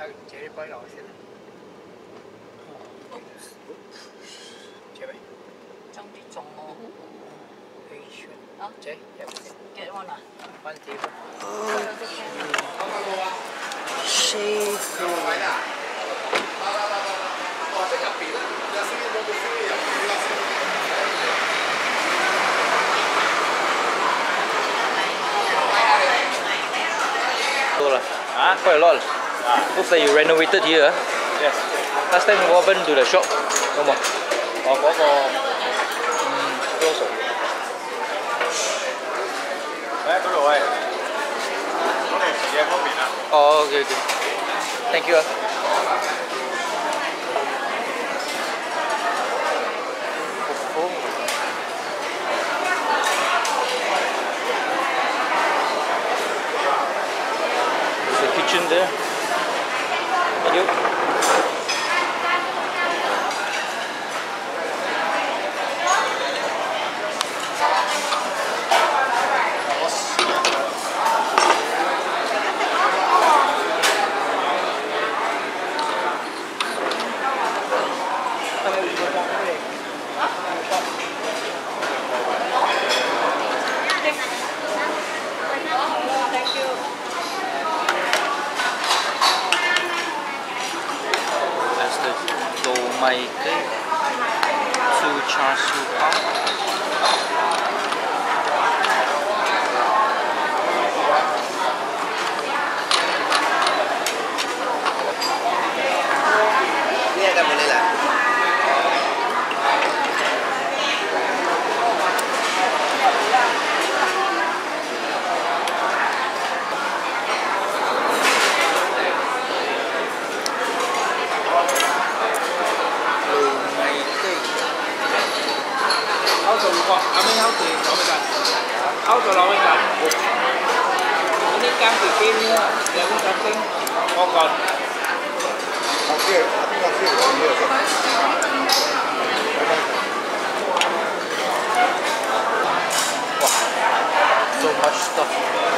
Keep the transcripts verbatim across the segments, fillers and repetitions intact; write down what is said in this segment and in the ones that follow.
Cherry pie lẩu xin. Cherry. trong啲種喎。 啊，J， Get one 啊。 One table. Seafood. 啊 quite a lot. Looks like you renovated here. Yes. Last time what happened to the shop? No more. 我嗰個嗯 close. 誒嗰度喂，我哋食嘢方面啊。 Oh, okay, okay. Thank you. There's a kitchen there. Thank you. That's the dou mai cake, two char siu bao. Ini ada boleh lah. Áo tù con, áo mấy áo tiền rõ mấy cạnh. Áo tù lo mấy cạnh. Ini cam từ kim nha, để cũng cam kim. Con còn. Masih, tapi masih boleh. So much stuff.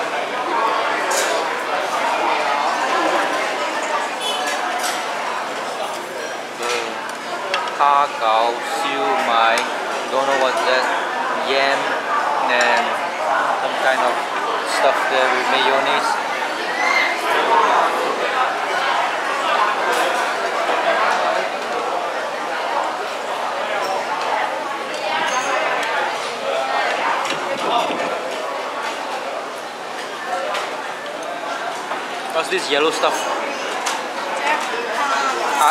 The har gow, siu mai, don't know what's that, yam and some kind of stuff there with mayonnaise. What's this yellow stuff? Ah,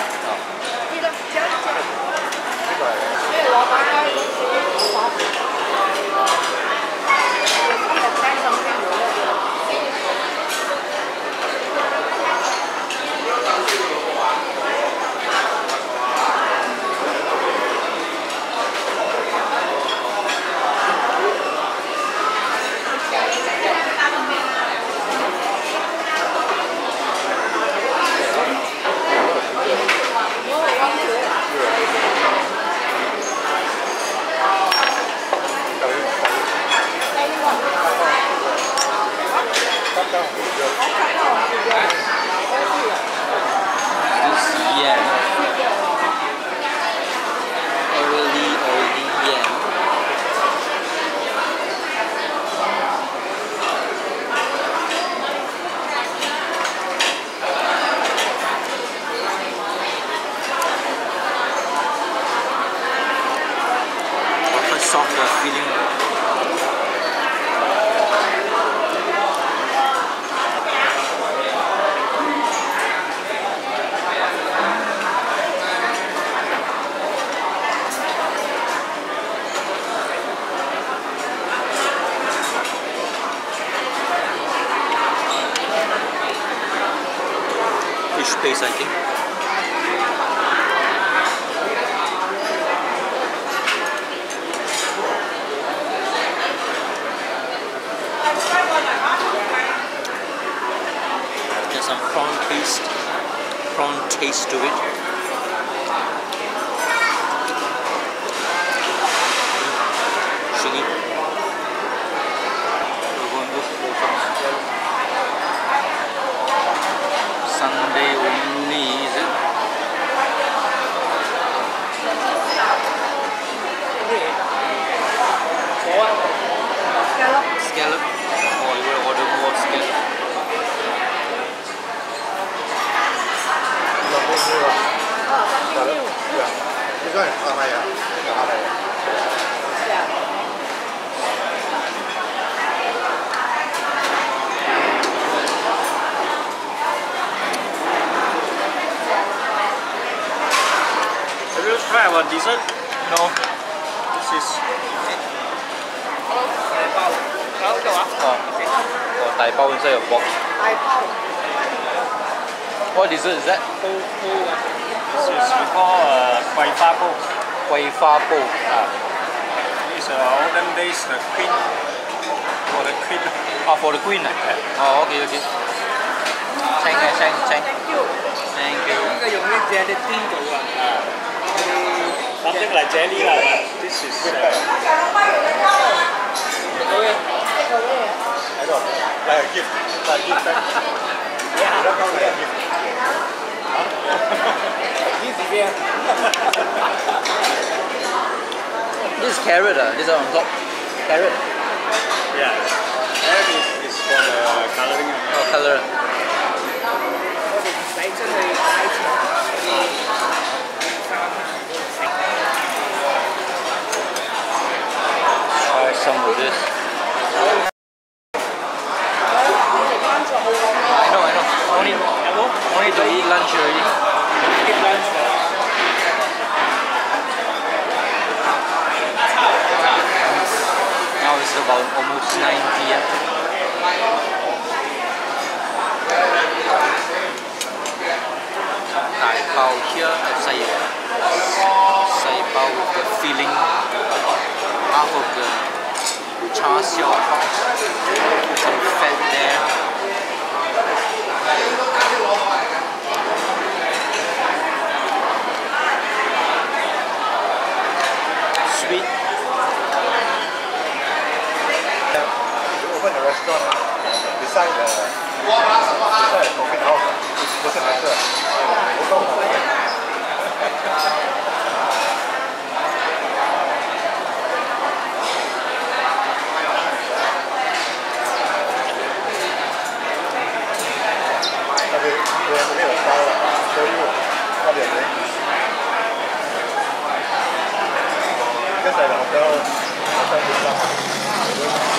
this yam. Oily, oily yam. Quite soft uh, feeling. Fish paste, I think. There's some prawn paste, prawn taste to it. Shingy. We're going to look for some Sunday only, is it? Scallop. Scallop? Oh, you will order more scallop. Oh, something new. Yeah. This one is how high? Ah? How high? Yeah. Have you tried our dessert? No. This is Oh, oh, Thai bao inside a box. I found. What dessert is that? this is we call uh, Kuai Fa Po. Kuai Fa Po. Uh, this is uh, olden days the queen for the queen. Ah, for the queen. Ah? Oh, okay, okay. Chanh, eh, chanh, chanh. Thank you. Thank you. 呢個用啲 gelatin 做啊，something like jelly 啦。This is uh, I know. Like a gift. Like a gift. Yeah. That sounds like a gift. This is carrot, ah. This is on top. Carrot. yeah. That is, is for the coloring. Oh, color. Try some of this. I know, I know. Only, only to eat lunch already. Eat lunch. Now it's about almost nine p m Thai bao here at Sai Sai bao with the filling, half of the char siu bao, some fat there. Sweet. You open a restaurant beside the beside the coffee house. It's person better. Okay, we have to make a style. Show you what they're doing. Just like the hotel, hotel business.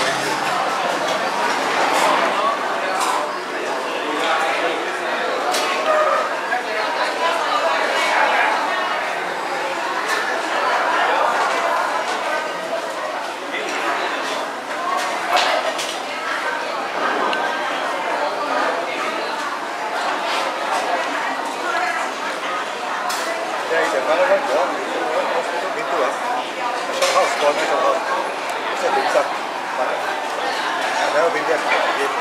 Yeah, it's another one. What? What hospital been to us? A shop house, corner shop house. It's a dim sum. But I've never been there again.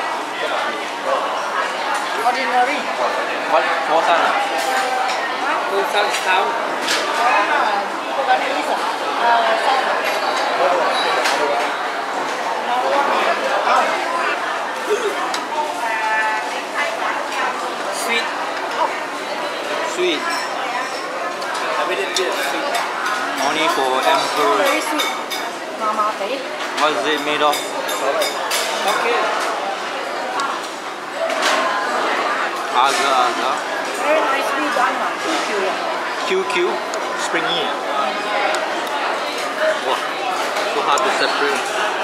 Ordinary. What? Four sun ah? Two sun town. Ah, Lebanese ah. Uh, some. No, no, I think another one. Sweet. Sweet. I made it bit sweet. Only for emperor. Very sweet. Mama Teh. What is it made of? Okay. Agar agar. Very nicely done ah. Thank you. Q Q. Springy. Wow. So hard to separate.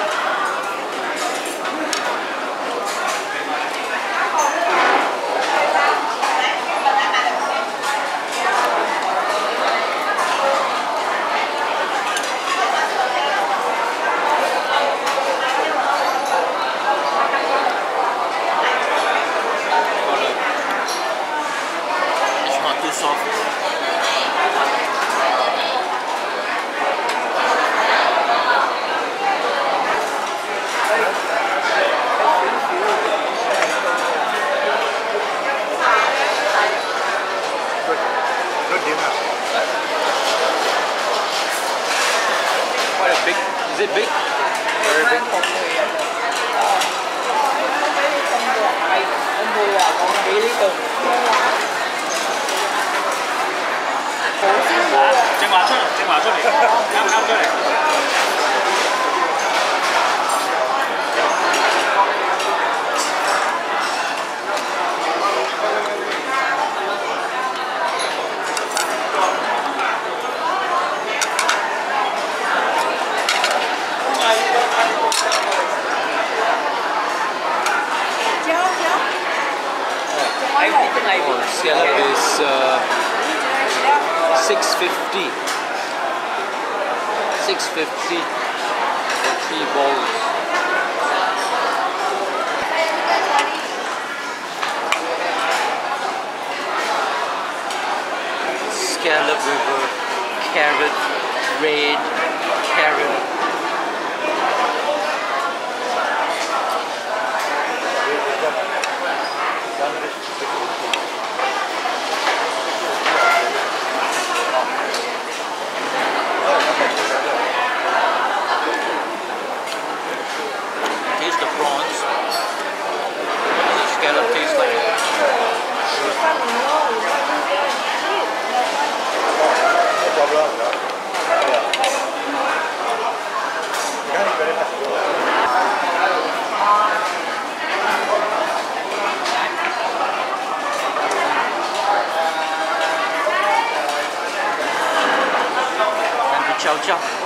It's not too soft. Good. Good dinner. Quite a big. Is it big? Very big. Very combo. Combo à, còn kỹ lý tưởng. 拿出嚟，啱啱出嚟。 Oh, scallop is uh, six fifty. Six fifty for three bowls. Scallop with a carrot, red carrot. Taste the prawns. The scallop tastes like it. No problem. Yeah. Thank you very much. Chow chow.